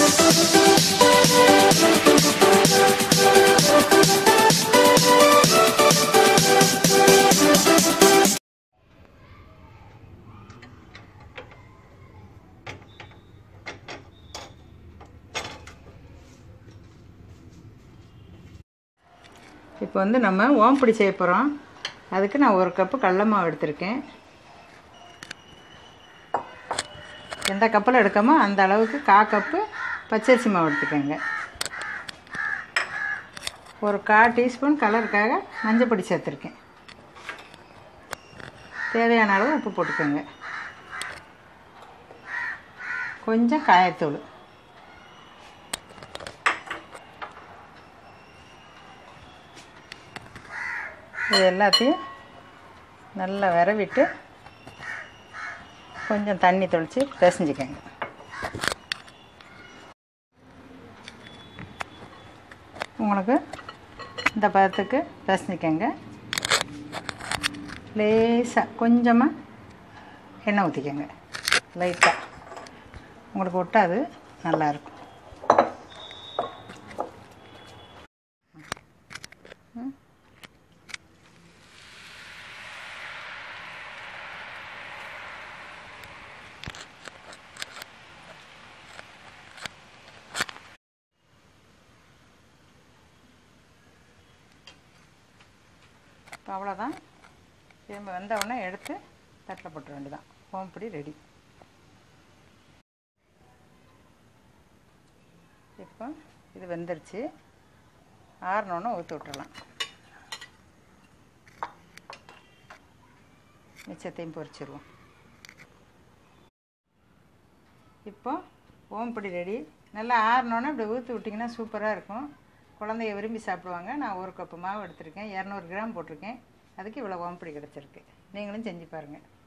இப்போ வந்து நம்ம ஓம்புடி செய்ய போகிறோம். அதுக்கு நான் 1 கப்பு கடலை மாவு எடுத்திருக்கேன். எந்த கப்பில் எடுக்கமோ அந்த அளவுக்கு 1/4 கப்பு பச்சரிசி மாவு எடுத்துக்கோங்க. 1/4 டீஸ்பூன் கலருக்காக மஞ்சள் பொடி சேர்த்துருக்கேன். தேவையான அளவு உப்பு போட்டுக்கோங்க. கொஞ்சம் காயத்தூள். இது எல்லாத்தையும் நல்லா விரவிட்டு கொஞ்சம் தண்ணி தெளித்து பிசைஞ்சிக்கோங்க. உங்களுக்கு இந்த பதத்துக்கு பிசைஞ்சிக்கோங்க. லேசாக கொஞ்சமாக எண்ணெய் ஊற்றிக்கோங்க. லைட்டாக உங்களுக்கு ஒட்டாது, நல்லாயிருக்கும். இப்போ அவ்வளோதான். திரும்ப வெந்த உடனே எடுத்து தட்டில் போட்டுற வேண்டியதான். ஓம்புடி ரெடி. இப்போ இது வெந்துருச்சு. ஆறினோன்னு ஊற்றி விட்டுறலாம். மிச்சத்தையும் பொரிச்சிடுவோம். இப்போ ஓம்புடி ரெடி. நல்லா ஆறினோன்னே இப்படி ஊற்றி விட்டிங்கன்னா சூப்பராக இருக்கும். குழந்தைய விரும்பி சாப்பிடுவாங்க. நான் 1 கப்பு மாவு எடுத்திருக்கேன். 200 கிராம் போட்டிருக்கேன். அதுக்கு இவ்வளோ ஓம்புடி கிடச்சிருக்கு. நீங்களும் செஞ்சு பாருங்கள்.